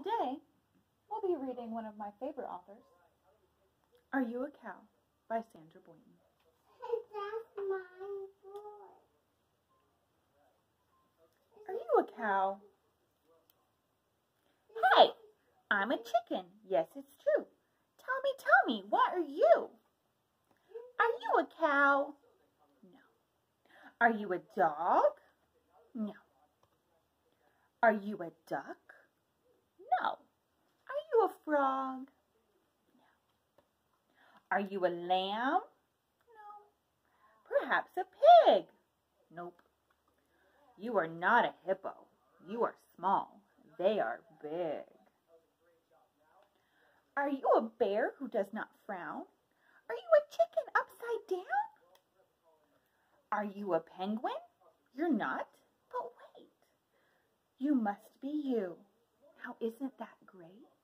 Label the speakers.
Speaker 1: Today, we'll be reading one of my favorite authors, Are You a Cow by Sandra Boynton.
Speaker 2: That's my boy.
Speaker 1: Are you a cow? Hey, I'm a chicken. Yes, it's true. Tell me, what are you? Are you a cow? No. Are you a dog? No. Are you a duck? No. Are you a frog? No. Are you a lamb? No. Perhaps a pig? Nope. You are not a hippo. You are small. They are big. Are you a bear who does not frown? Are you a chicken upside down? Are you a penguin? You're not. But wait. You must be you. Now isn't that great?